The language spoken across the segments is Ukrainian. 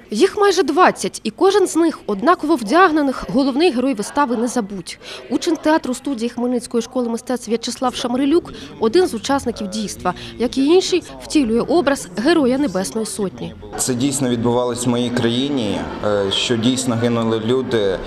Їх майже 20, і кожен з них однаково вдягнених – головний герой вистави «Не забудь». Учень театру студії Хмельницької школи мистецтв В'ячеслав Шамрилюк – один з учасників дійства, як і інший втілює образ Героя Небесної Сотні. Це дійсно відбувалося в моїй країні, що дійсно гинули люди.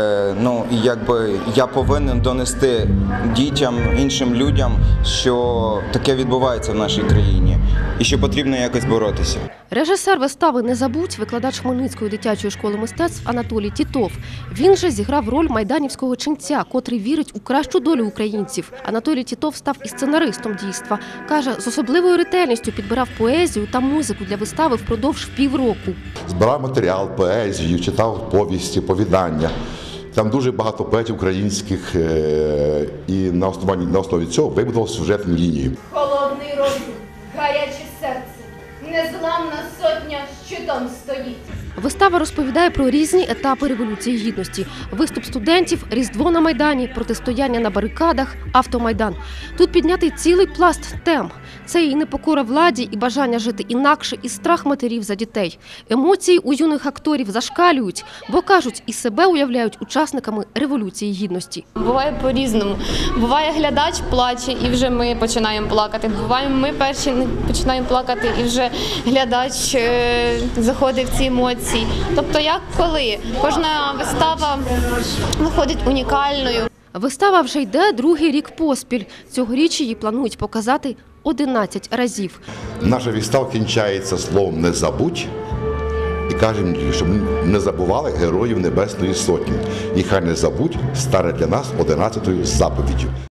Я повинен донести дітям, іншим людям, що таке відбувається в нашій країні і що потрібно якось боротися. Режисер вистави «Не забудь» – викладач Хмельницької дитячої школи мистецтв Анатолій Тітов. Він же зіграв роль майданівського ченця, котрий вірить у кращу долю українців. Анатолій Тітов став і сценаристом дійства. Каже, з особливою ретельністю підбирав поезію та музику для вистави впродовж півроку. Збирав матеріал, поезію, читав повісті, повідання. Там дуже багато поетів українських, і на основі цього вибудував сюжетну лінію. Холодний розум, гаряче серце, незламна сотня щитом стоїть. Вистава розповідає про різні етапи Революції Гідності. Виступ студентів, Різдво на Майдані, протистояння на барикадах, автомайдан. Тут піднятий цілий пласт тем. Це і непокора владі, і бажання жити інакше, і страх матерів за дітей. Емоції у юних акторів зашкалюють, бо, кажуть, і себе уявляють учасниками Революції Гідності. Буває по-різному. Буває, глядач плаче, і вже ми починаємо плакати. Буває, ми перші починаємо плакати, і вже глядач заходить в ці емоції. Тобто, як коли. Кожна вистава виходить унікальною. Вистава вже йде другий рік поспіль. Цьогоріч її планують показати 11 разів. Наша вистава кінчається словом «Не забудь» і кажемо, щоб не забували Героїв Небесної Сотні. І хай не забудь стане для нас 11-ю заповіддю.